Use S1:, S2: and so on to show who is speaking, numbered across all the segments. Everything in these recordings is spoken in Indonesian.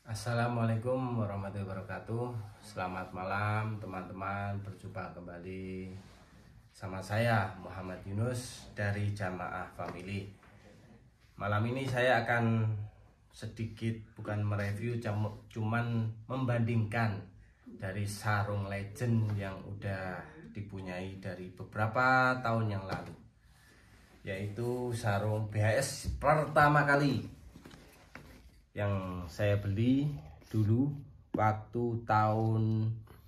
S1: Assalamualaikum warahmatullahi wabarakatuh. Selamat malam teman-teman, berjumpa kembali sama saya Muhammad Yunus dari Jamaah Family. Malam ini saya akan sedikit bukan mereview, cuman membandingkan dari sarung legend yang udah dipunyai dari beberapa tahun yang lalu, yaitu sarung BHS pertama kali yang saya beli dulu waktu tahun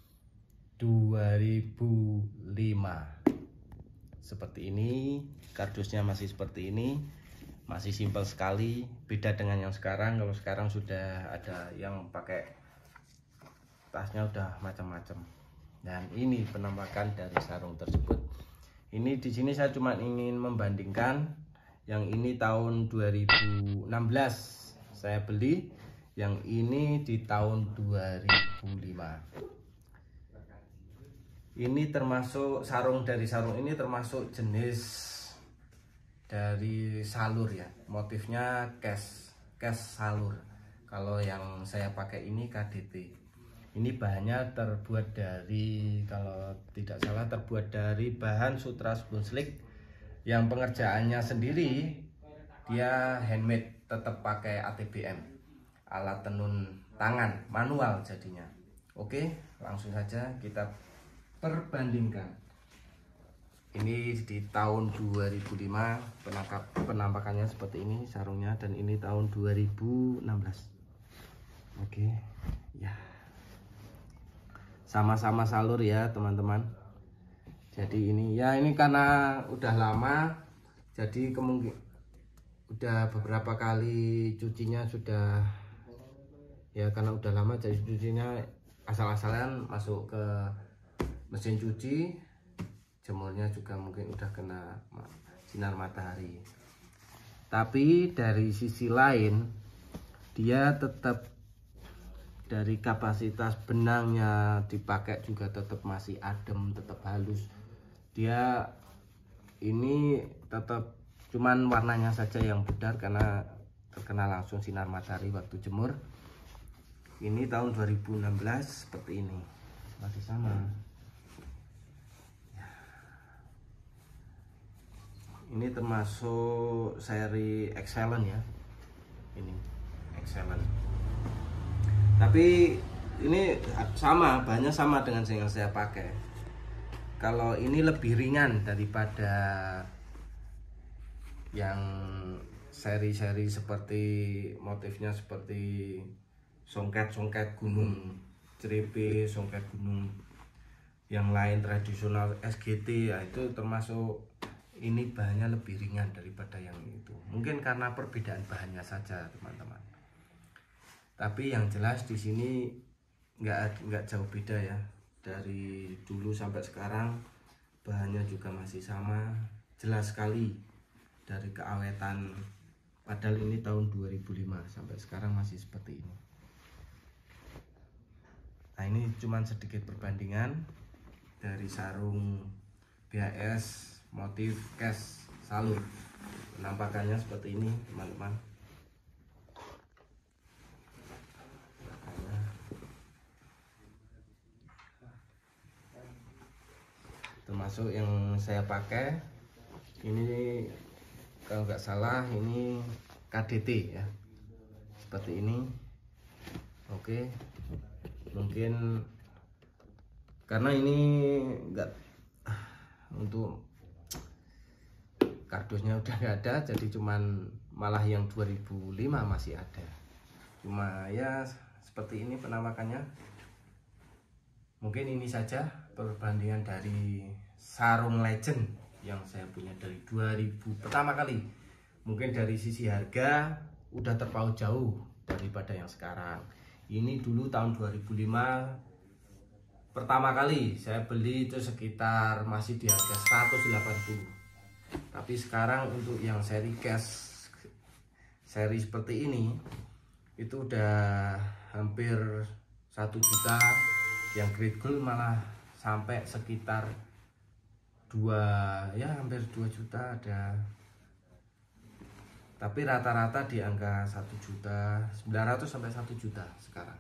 S1: 2005. Seperti ini, kardusnya masih seperti ini, masih simpel sekali, beda dengan yang sekarang. Kalau sekarang sudah ada yang pakai tasnya udah macam-macam. Dan ini penampakan dari sarung tersebut. Ini di sini saya cuma ingin membandingkan. Yang ini tahun 2016 saya beli, yang ini di tahun 2005. Ini termasuk sarung ini termasuk jenis dari salur ya, motifnya cash salur. Kalau yang saya pakai ini KDT. Ini bahannya terbuat dari, kalau tidak salah terbuat dari bahan sutra spoon slick, yang pengerjaannya sendiri dia handmade, tetap pakai ATBM, alat tenun tangan manual jadinya. Oke, langsung saja kita perbandingkan. Ini di tahun 2005 penampakannya seperti ini sarungnya, dan ini tahun 2016. Oke ya, sama-sama salur ya teman-teman. Jadi ini ya, ini karena udah lama, jadi kemungkinan udah beberapa kali cucinya sudah ya, karena udah lama jadi cucinya asal-asalan masuk ke mesin cuci, jemurnya juga mungkin udah kena sinar matahari. Tapi dari sisi lain dia tetap, dari kapasitas benangnya dipakai juga tetap masih adem, tetap halus. Dia ini tetap, cuman warnanya saja yang pudar karena terkena langsung sinar matahari waktu jemur. Ini tahun 2016 seperti ini, masih sama ya. Ini termasuk seri excellent ya, ini excellent. Tapi ini sama, bahannya sama dengan yang saya pakai. Kalau ini lebih ringan daripada yang seri-seri seperti motifnya seperti songket gunung, ceripe, songket gunung yang lain tradisional SGT ya, itu termasuk. Ini bahannya lebih ringan daripada yang itu, mungkin karena perbedaan bahannya saja teman-teman. Tapi yang jelas di sini nggak jauh beda ya, dari dulu sampai sekarang bahannya juga masih sama, jelas sekali dari keawetan. Padahal ini tahun 2005 sampai sekarang masih seperti ini. Nah, ini cuman sedikit perbandingan dari sarung BHS motif cash salur. Penampakannya seperti ini teman-teman. Termasuk yang saya pakai ini, kalau nggak salah ini KDT ya, seperti ini. Oke, mungkin karena ini enggak, untuk kardusnya udah nggak ada, jadi cuman malah yang 2005 masih ada. Cuma ya seperti ini penampakannya. Mungkin ini saja perbandingan dari sarung legend yang saya punya dari 2000 pertama kali. Mungkin dari sisi harga udah terpaut jauh daripada yang sekarang. Ini dulu tahun 2005 pertama kali saya beli itu sekitar masih di harga 180. Tapi sekarang untuk yang seri cash, seri seperti ini, itu udah hampir 1 juta. Yang grade gold malah sampai sekitar hampir 2 juta ada. Tapi rata-rata di angka 1.900.000 sampai 1 juta sekarang.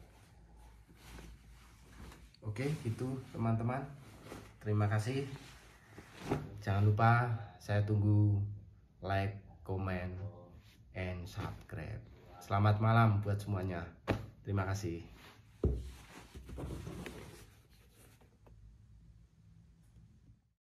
S1: Oke, gitu teman-teman. Terima kasih. Jangan lupa saya tunggu like, comment, and subscribe. Selamat malam buat semuanya. Terima kasih.